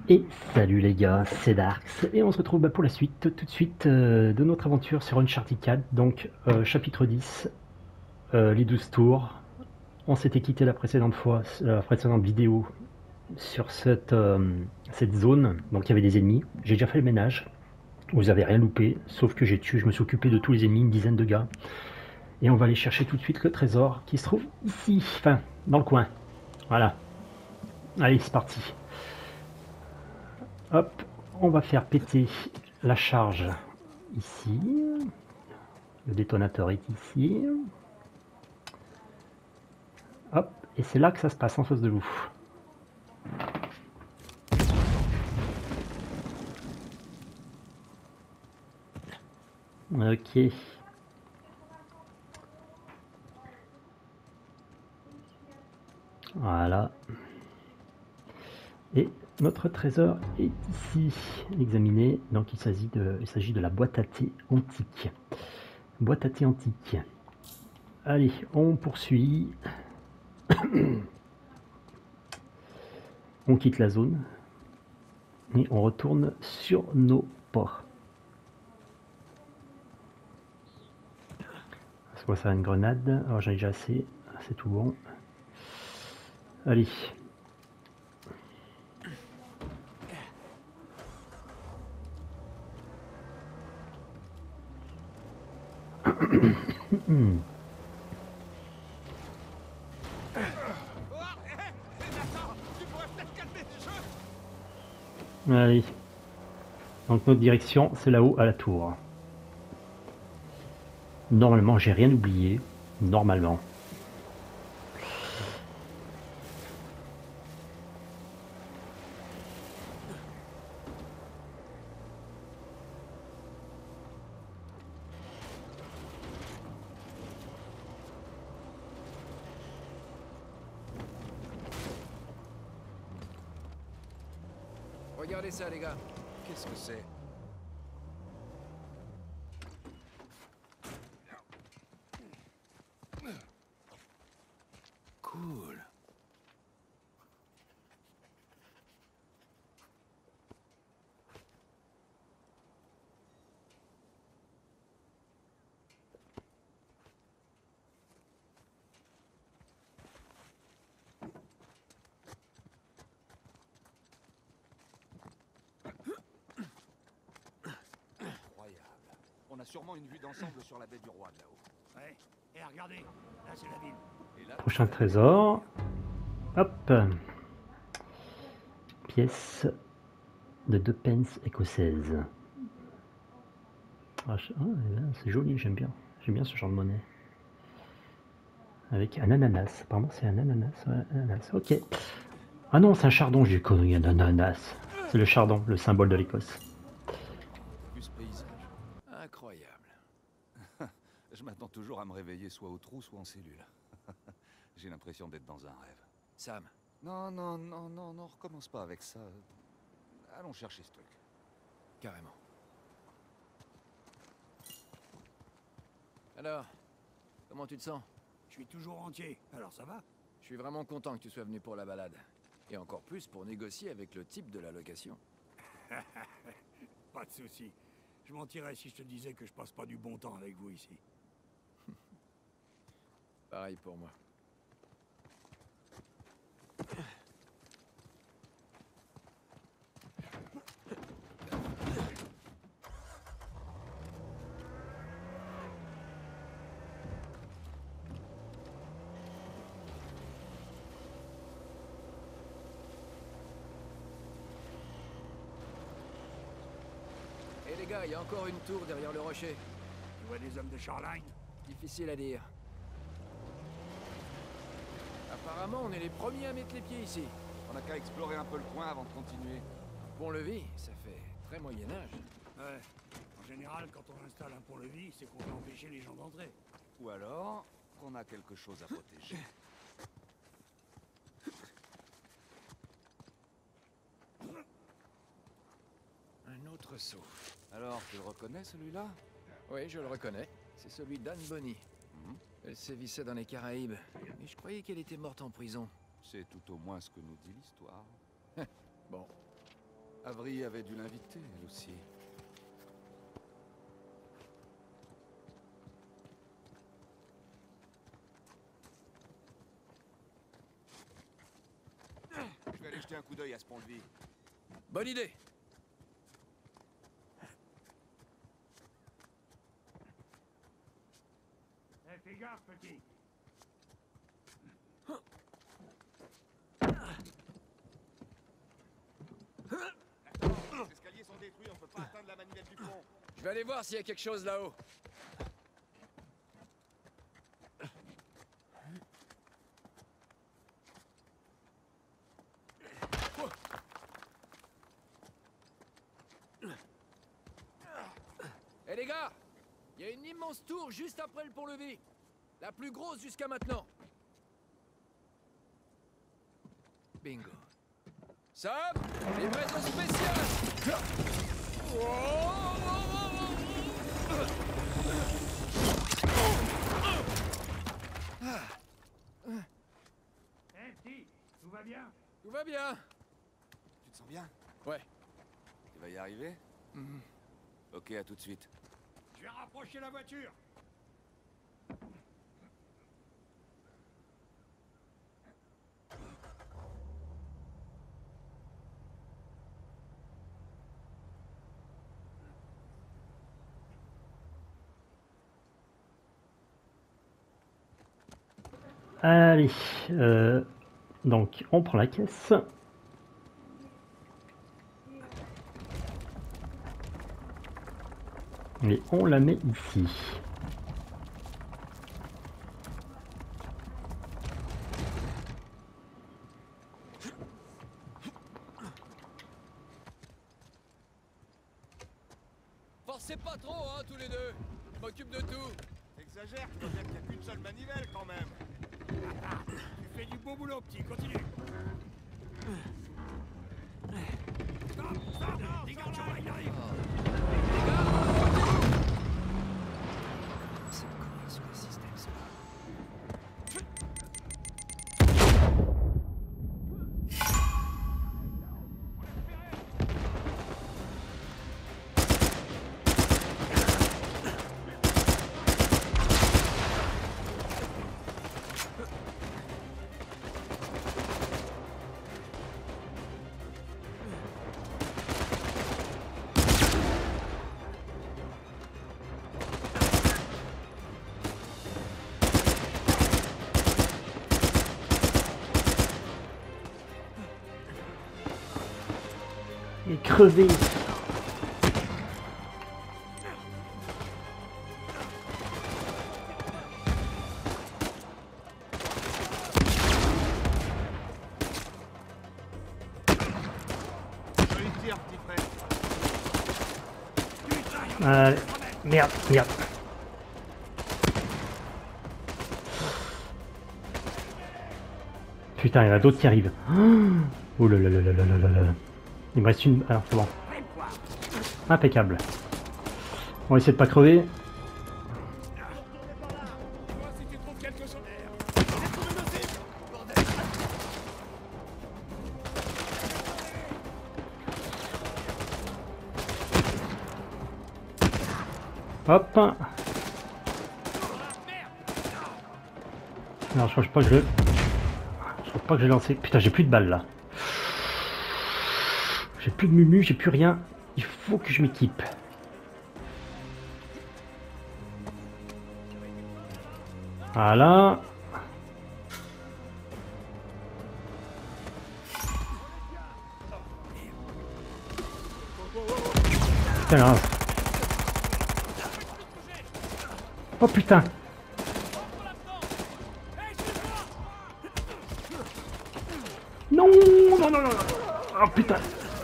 Et salut les gars, c'est Darks, et on se retrouve pour la suite, tout de suite, de notre aventure sur Uncharted 4, donc chapitre 10, les 12 tours. On s'était quitté la précédente fois, la précédente vidéo, sur cette zone, donc il y avait des ennemis. J'ai déjà fait le ménage, vous avez rien loupé, sauf que je me suis occupé de tous les ennemis, une dizaine de gars. Et on va aller chercher tout de suite le trésor qui se trouve ici, enfin, dans le coin. Voilà. Allez, c'est parti. Hop, on va faire péter la charge ici. Le détonateur est ici. Hop, et c'est là que ça se passe en face de vous. Ok. Voilà. Et notre trésor est ici. Examiné. Donc il s'agit de la boîte à thé antique. Boîte à thé antique. Allez, on poursuit. On quitte la zone. Et on retourne sur nos pas. Soit ça une grenade. Alors j'en ai déjà assez. C'est tout bon. Allez. Allez. Donc notre direction, c'est là-haut à la tour. Normalement, j'ai rien oublié. Normalement. Regardez ça, les gars. Qu'est-ce que c'est? Cool. Incroyable. On a sûrement une vue d'ensemble sur la baie du Roi de là-haut. Ouais. Et regardez, là c'est la ville. Et là, Prochain trésor. Hop. Pièce de 2 pence écossaises. Ah, c'est joli, j'aime bien. J'aime bien ce genre de monnaie. Avec un ananas. Apparemment, c'est un ananas. Ouais, un ananas. Ok. Ah non, c'est un chardon, j'ai connu un ananas. C'est le chardon, le symbole de l'Écosse. vu ce paysage. Incroyable. Je m'attends toujours à me réveiller soit au trou, soit en cellule. J'ai l'impression d'être dans un rêve. Sam. Non, non, non, non, non, recommence pas avec ça. Allons chercher ce truc. Carrément. Alors, comment tu te sens? Je suis toujours entier, alors ça va? Je suis vraiment content que tu sois venu pour la balade. Et encore plus pour négocier avec le type de la location. Pas de souci. Je mentirais si je te disais que je passe pas du bon temps avec vous ici. Pareil pour moi. Et les gars, il y a encore une tour derrière le rocher. Tu vois des hommes de Shoreline? Difficile à dire. Apparemment, on est les premiers à mettre les pieds ici. On n'a qu'à explorer un peu le coin avant de continuer. Pont-levis, ça fait très Moyen-Âge. Ouais. En général, quand on installe un pont-levis, c'est qu'on veut empêcher les gens d'entrer. Ou alors, qu'on a quelque chose à protéger. Un autre saut. Alors, tu le reconnais celui-là? Oui, je le reconnais. C'est celui d'Anne Bonny. Mhm. Elle sévissait dans les Caraïbes. Mais je croyais qu'elle était morte en prison. C'est tout au moins ce que nous dit l'histoire. Bon. Avery avait dû l'inviter, elle aussi. Je vais aller jeter un coup d'œil à ce pont-levis. Bonne idée. Fais gaffe, petit. Les escaliers sont détruits, on peut pas atteindre la manivelle du pont. Je vais aller voir s'il y a quelque chose là-haut. Eh les gars, il y a une immense tour juste après le pont-levis. La plus grosse jusqu'à maintenant. Bingo. Sam, livraison spéciale. Petit, tout va bien? Tout va bien. Tu te sens bien? Ouais. Tu vas y arriver? Ok, à tout de suite. Je vais rapprocher la voiture. Allez, donc on prend la caisse. Et on la met ici. Forcez pas trop, hein, tous les deux. Je m'occupe de tout. T'exagères, tu vois bien qu'il n'y a qu'une seule manivelle quand même. Tu fais du beau boulot, petit, continue. Stop, stop, dégage, il arrive. C'est quoi sur le système, ça? Et crever. Joli tir, petit frère. Merde, merde. Putain, il y en a d'autres qui arrivent. Oh là là là là là là là. Il me reste une... Alors, c'est bon. Impeccable. On va essayer de pas crever. Vois si tu trouves quelque chose. Hop. Non, je crois pas que je... Je crois pas que j'ai lancé. Putain, j'ai plus de balles là. J'ai plus de mumu, j'ai plus rien. Il faut que je m'équipe. Voilà. Putain, là. Oh putain. Non, non, non, non, non. Oh putain.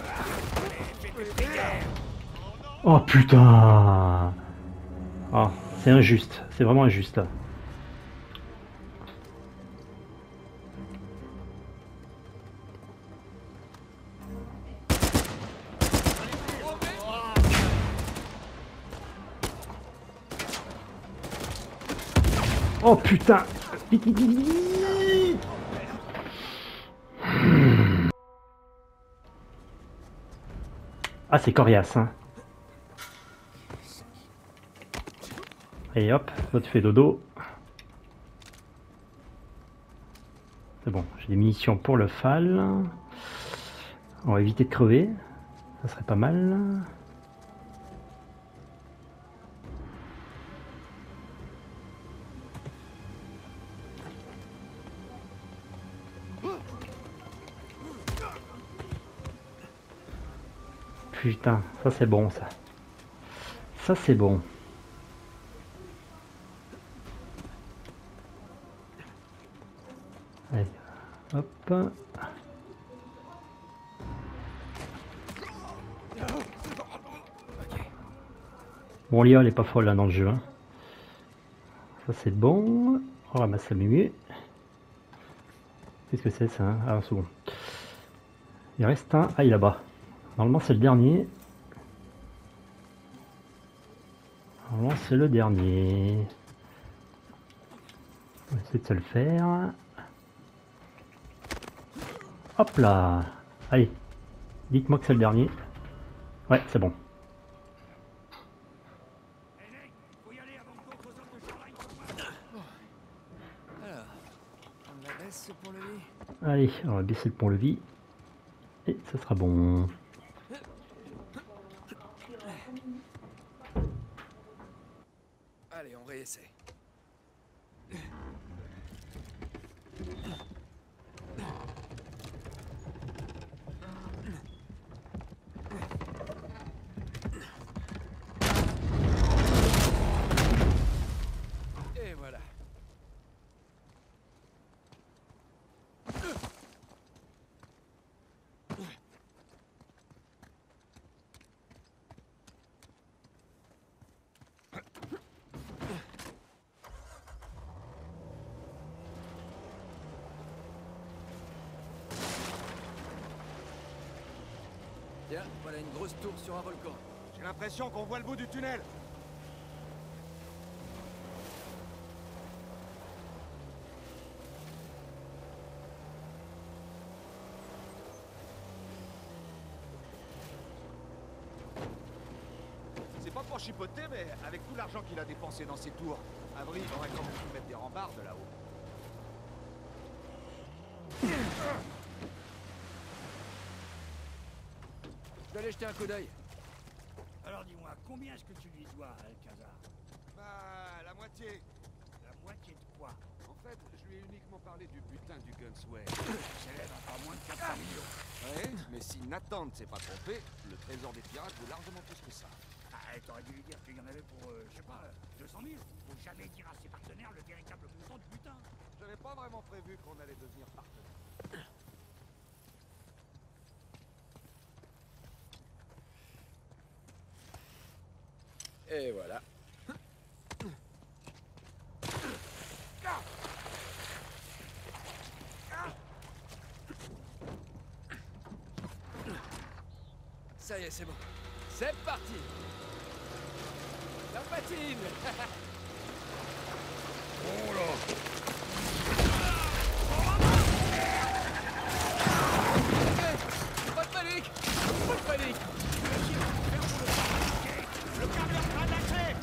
Oh putain. Oh, c'est injuste. C'est vraiment injuste. Oh putain. Ah, c'est coriace, hein. Et hop, toi tu fais dodo. C'est bon, j'ai des munitions pour le FAL. On va éviter de crever. Ça serait pas mal. Putain, ça c'est bon ça. Ça c'est bon. Allez, hop. Bon, Léa elle est pas folle là dans le jeu. Hein. Ça c'est bon. On ramasse la muée. Qu'est-ce que c'est ça hein? Ah, c'est bon. Il reste un. Ah, il est là-bas. Normalement c'est le dernier. Normalement c'est le dernier. On va essayer de se le faire. Hop là. Allez. Dites-moi que c'est le dernier. Ouais, c'est bon. Alors, on la baisse ce pont-levis. Allez, on va baisser le pont-levis. Et ça sera bon. Allez, on réessaie. Et voilà. Tiens, voilà une grosse tour sur un volcan. J'ai l'impression qu'on voit le bout du tunnel. C'est pas pour chipoter, mais avec tout l'argent qu'il a dépensé dans ces tours, Avril aurait quand même pu mettre des rambardes là-haut. Je vais aller jeter un coup d'œil. Alors dis-moi, combien est-ce que tu lui dois, Alcazar? Bah, la moitié. La moitié de quoi? En fait, je lui ai uniquement parlé du butin du Gunsway. S'élève à pas moins de 400 millions. Ouais, mais si Nathan ne s'est pas trompé, le trésor des pirates vaut largement plus que ça. Ah, t'aurais dû lui dire qu'il y en avait pour, je sais pas, 200 000. Faut jamais dire à ses partenaires le véritable montant du butin. J'avais pas vraiment prévu qu'on allait devenir partenaires. Et voilà. Ça y est, c'est bon. C'est parti. La patine. Oh là! Pas de panique. Pas de panique. Le camion sera lâché!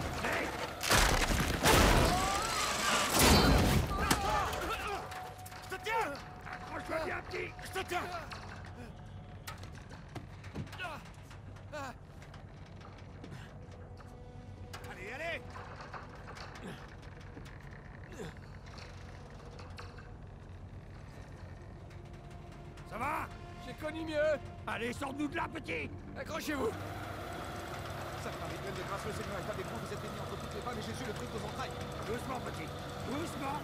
Je te tiens! Accroche-toi bien, petit! Je te tiens! Allez, allez! Ça va? J'ai connu mieux. Allez, sors-nous de là, petit! Accrochez-vous. Ça fait un rituel de grâce, le Seigneur est pas des grands, vous êtes bénis entre toutes les femmes et Jésus le truc aux entrailles. Doucement, petit! Doucement!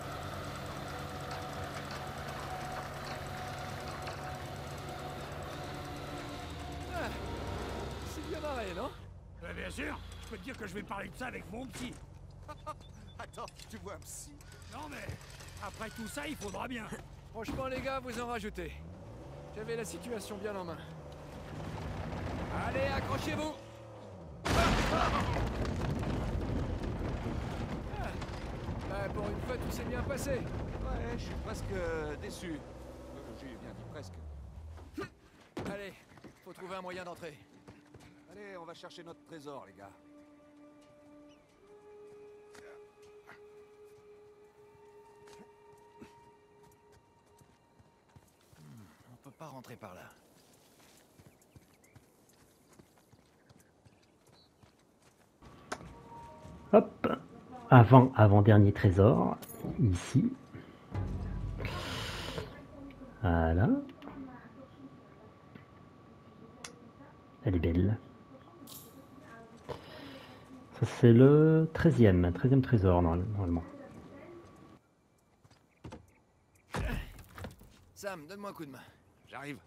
Ah, c'est bien marré, non? Bien sûr, je peux te dire que je vais parler de ça avec mon psy. Attends, tu vois un psy? Non mais, après tout ça, il faudra bien. Franchement, les gars, vous en rajoutez. J'avais la situation bien en main. Allez, accrochez-vous. Bah, pour une fois, tout s'est bien passé. Ouais, je suis presque déçu. J'ai bien dit presque. Allez, faut trouver un moyen d'entrer. Allez, on va chercher notre trésor, les gars. On peut pas rentrer par là. Hop, avant-dernier trésor, ici. Voilà. Elle est belle. Ça c'est le 13e trésor normalement. Sam, donne-moi un coup de main. J'arrive.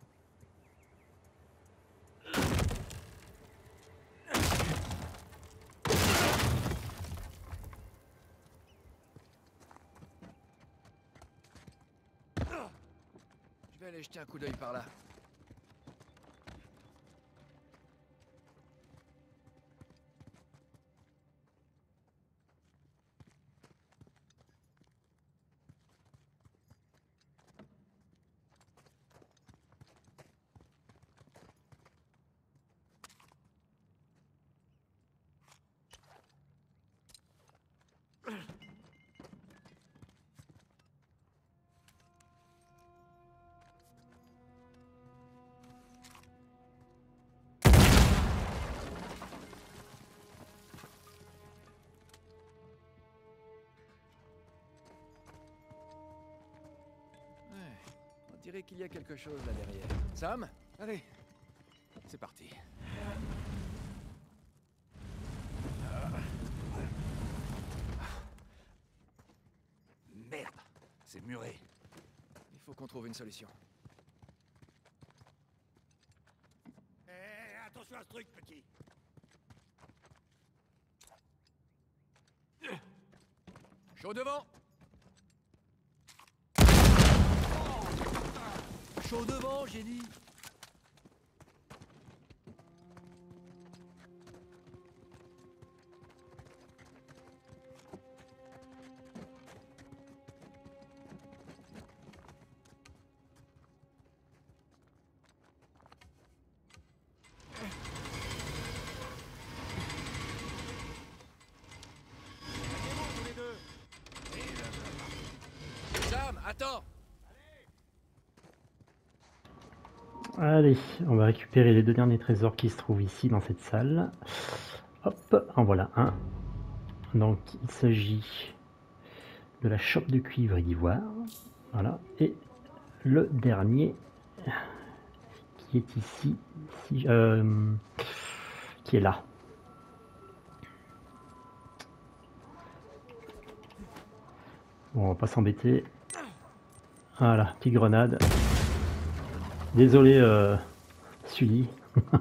Je vais aller jeter un coup d'œil par là. On dirait qu'il y a quelque chose là derrière. Sam? Allez, c'est parti. Merde, c'est muré. Il faut qu'on trouve une solution. Attention à ce truc, petit. Chaud devant! Chaud devant, j'ai dit! Sam, attends! Allez, on va récupérer les 2 derniers trésors qui se trouvent ici dans cette salle. Hop, en voilà un. Donc il s'agit de la chope de cuivre et d'ivoire. Voilà, et le dernier qui est ici, qui est là. Bon, on va pas s'embêter. Voilà, petite grenade. Désolé, Sully.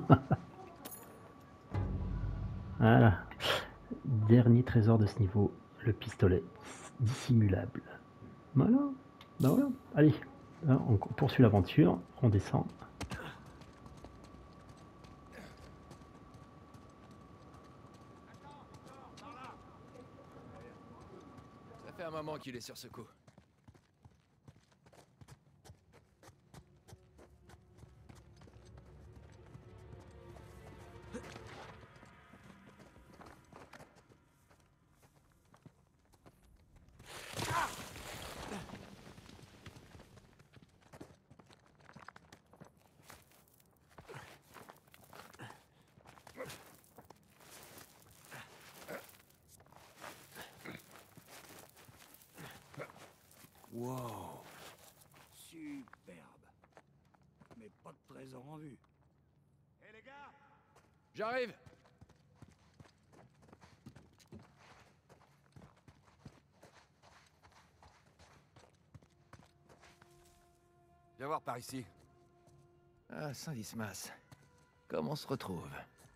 Voilà. Dernier trésor de ce niveau, le pistolet dissimulable. Voilà. Ben voilà. Allez, là, on poursuit l'aventure. On descend. Ça fait un moment qu'il est sur ce coup. Wow. Superbe. Mais pas de trésor en vue. Hé les gars! J'arrive! Viens voir par ici. Ah, Saint-Dismas. Comment on se retrouve?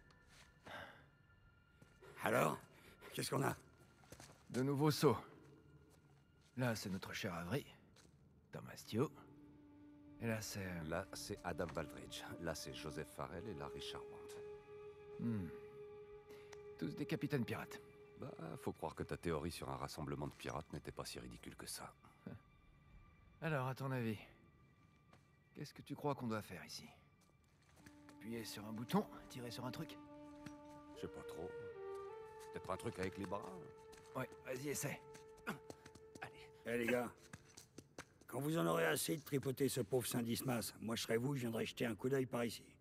Alors, qu'est-ce qu'on a? De nouveaux sauts. Là, c'est notre cher Avery. Thomas Tio. Et là, c'est... Là, c'est Adam Baldridge. Là, c'est Joseph Farrell et là, Richard Want. Tous des capitaines pirates. Bah, faut croire que ta théorie sur un rassemblement de pirates n'était pas si ridicule que ça. Alors, à ton avis, qu'est-ce que tu crois qu'on doit faire ici? Appuyer sur un bouton, tirer sur un truc? Je sais pas trop. Peut-être un truc avec les bras. Ouais, vas-y, essaie. Eh les gars, quand vous en aurez assez de tripoter ce pauvre Saint-Dismas, moi je serais vous, je viendrai jeter un coup d'œil par ici.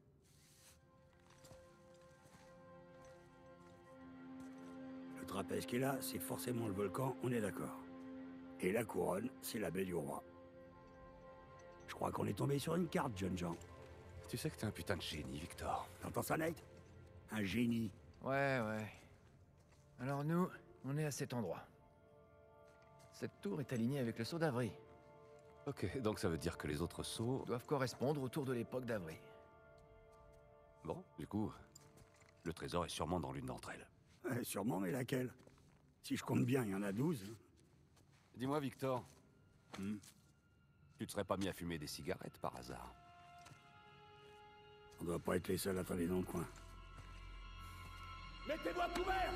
Le trapèze qui est là, c'est forcément le volcan, on est d'accord. Et la couronne, c'est la baie du roi. Je crois qu'on est tombé sur une carte, jeunes gens. Tu sais que t'es un putain de génie, Victor. T'entends ça, Nate? Un génie. Ouais. Alors nous, on est à cet endroit. Cette tour est alignée avec le sceau d'Avry. Ok, donc ça veut dire que les autres sceaux... Doivent correspondre autour de l'époque d'Avry. Bon, du coup, le trésor est sûrement dans l'une d'entre elles. Sûrement, mais laquelle? Si je compte bien, il y en a 12. Dis-moi, Victor, Hmm. tu te serais pas mis à fumer des cigarettes par hasard? On doit pas être les seuls à traîner dans le coin. Mettez-vous à couvert!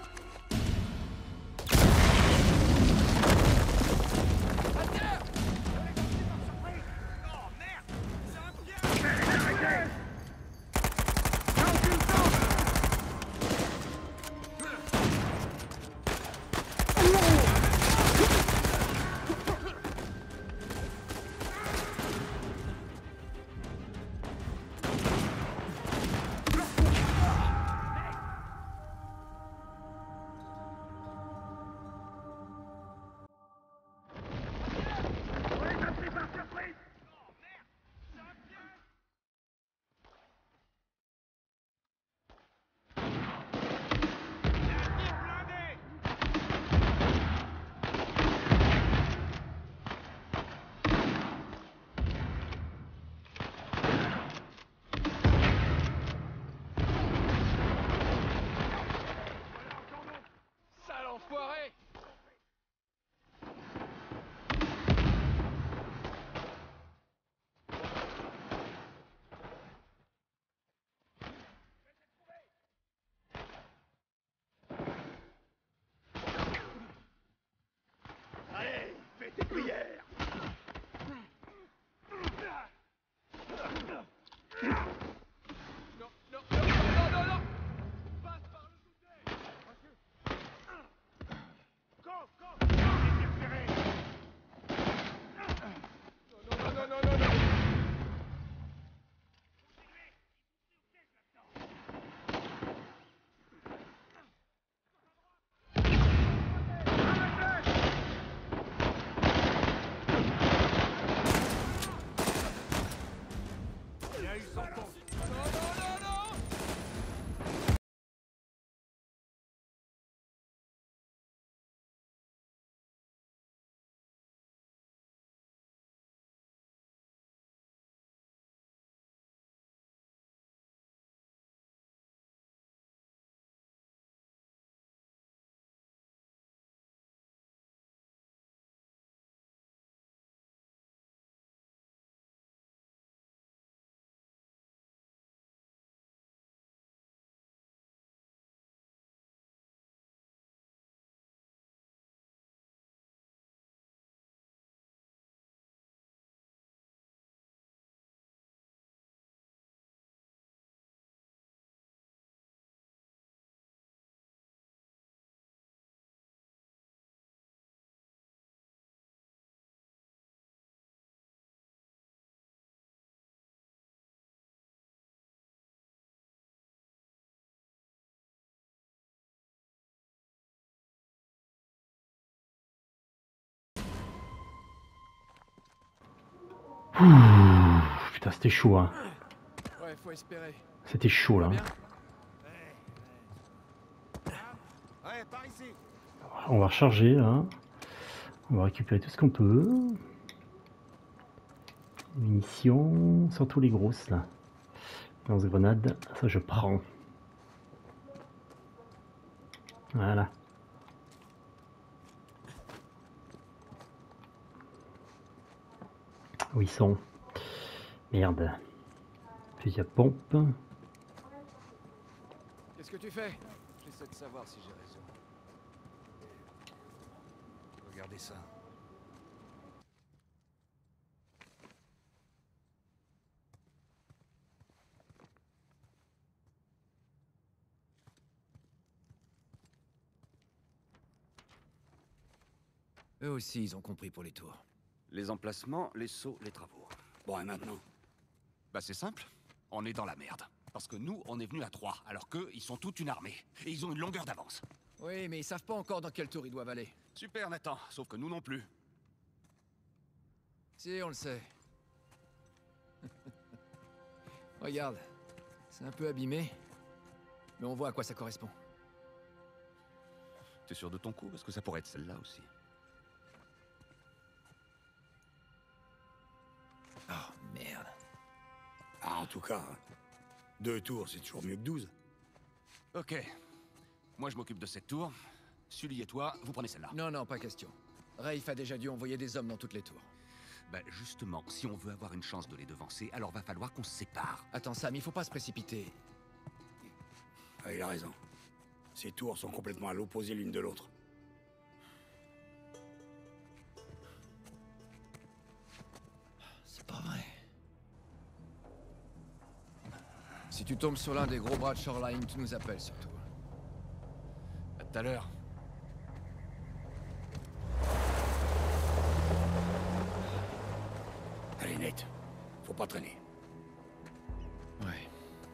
Ouh, putain, c'était chaud, hein. Ouais, faut espérer. C'était chaud, là. Bien. Ouais, par ici. On va recharger, là. On va récupérer tout ce qu'on peut. Munitions, surtout les grosses, là. Lance-grenade, ça je prends. Voilà. Où ils sont? Merde. Fusil à pompe. Qu'est-ce que tu fais? J'essaie de savoir si j'ai raison. Regardez ça. Eux aussi, ils ont compris pour les tours. Les emplacements, les sauts, les travaux. Bon, et maintenant? Bah c'est simple, on est dans la merde. Parce que nous, on est venus à 3, alors qu'eux, ils sont toute une armée. Et ils ont une longueur d'avance. Oui, mais ils savent pas encore dans quel tour ils doivent aller. Super, Nathan, sauf que nous non plus. Si, on le sait. Regarde, c'est un peu abîmé, mais on voit à quoi ça correspond. T'es sûr de ton coup? Parce que ça pourrait être celle-là aussi. Oh, merde. Ah, en tout cas, 2 tours, c'est toujours mieux que 12. Ok. Moi, je m'occupe de cette tour. Sully et toi, vous prenez celle-là. Non, non, pas question. Rafe a déjà dû envoyer des hommes dans toutes les tours. Bah justement, si on veut avoir une chance de les devancer, alors va falloir qu'on se sépare. Attends, Sam, il faut pas se précipiter. Ah, il a raison. Ces tours sont complètement à l'opposé l'une de l'autre. C'est pas vrai. Si tu tombes sur l'un des gros bras de Shoreline, tu nous appelles surtout. À tout à l'heure. Allez, Nate. Faut pas traîner. Ouais.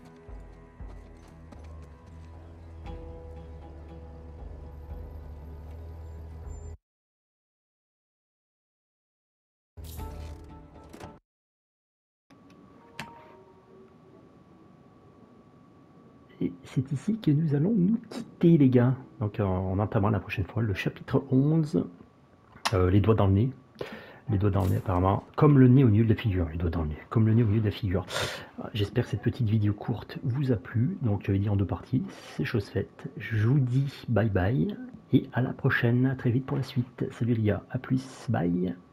Et c'est ici que nous allons nous quitter, les gars. Donc, on entamera la prochaine fois le chapitre 11. Les doigts dans le nez. Les doigts dans le nez, apparemment. Comme le nez au milieu de la figure. Les doigts dans le nez. Comme le nez au milieu de la figure. J'espère que cette petite vidéo courte vous a plu. Donc, je vais dire en 2 parties. C'est chose faite. Je vous dis bye bye. Et à la prochaine. À très vite pour la suite. Salut les gars. À plus. Bye.